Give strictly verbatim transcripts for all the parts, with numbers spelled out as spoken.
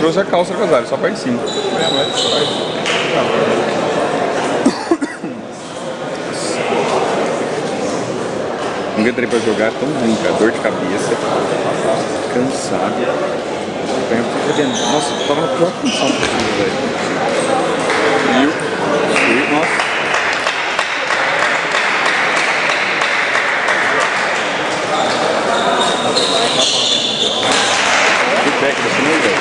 trouxe a calça casária, só pra em cima. Nunca entrei pra jogar tão ruim, cara. Dor de cabeça, cansado. Nossa, eu tava na pior condição possível, velho. Viu? Viu? Nossa. Feedback da cima, velho.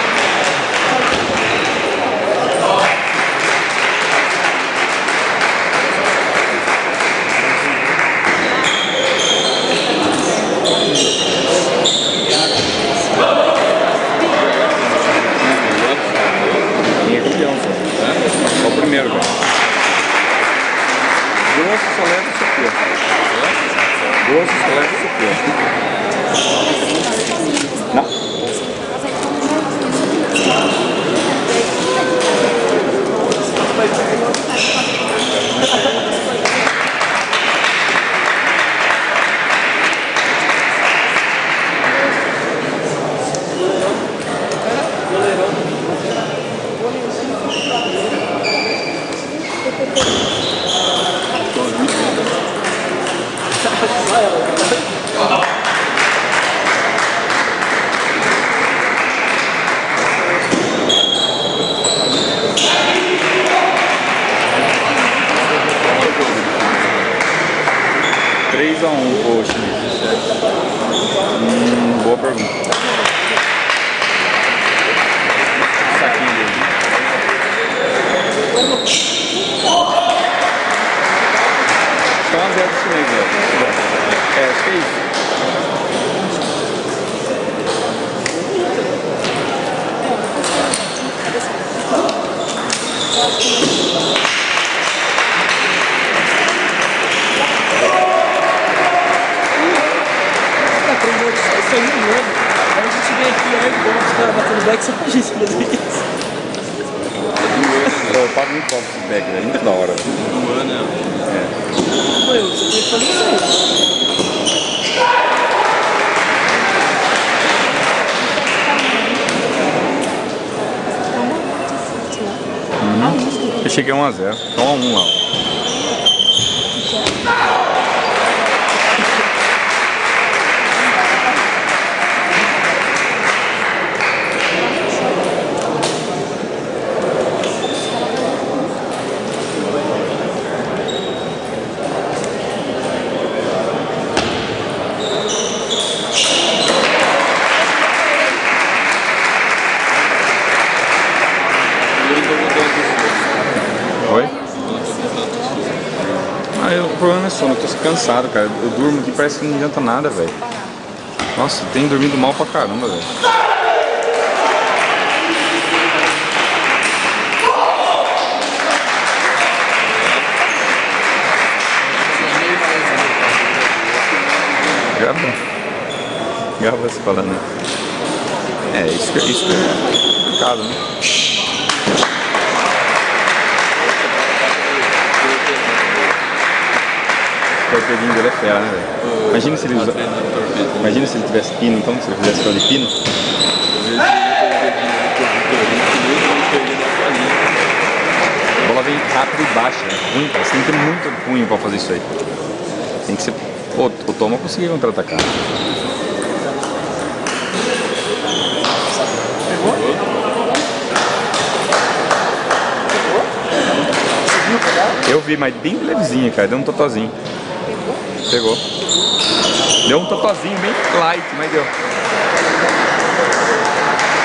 Só o primeiro, velho. Grosso só leva isso aqui, ó. Grosso só leva isso aqui, ó. Não. três a um, poxa. Hum, boa pergunta. Saquinho dele. Acho que é um a zero desse meio, velho. É, acho que é isso. Isso aí mesmo. Aí a gente vem aqui, aí o cara batendo back só pra gente fazer isso. Eu pago muito pouco esse back, velho. Muito da hora. É. Foi, você tem que fazer isso aí. Uhum. Eu cheguei a um a zero. Só um a um lá. Oi? Ah, eu, o problema é sono, eu tô cansado, cara. Eu durmo aqui, parece que não adianta nada, velho. Nossa, eu tenho dormido mal pra caramba, velho. Grava. Grava você falando, né? É, isso que isso é complicado, né? O torpedinho dele é fera, né, velho? Imagina se ele usa... Imagina se ele tivesse pino, então, se ele fizesse só de pino. A bola vem rápido e baixa, né? Ruim, cara. Você tem que ter muito punho pra fazer isso aí. Tem que ser... Pô, o Toma conseguiu contra-atacar. Pegou? Eu vi, mas bem levezinha, cara. Deu um totozinho. Pegou? Deu um totozinho bem light, mas deu.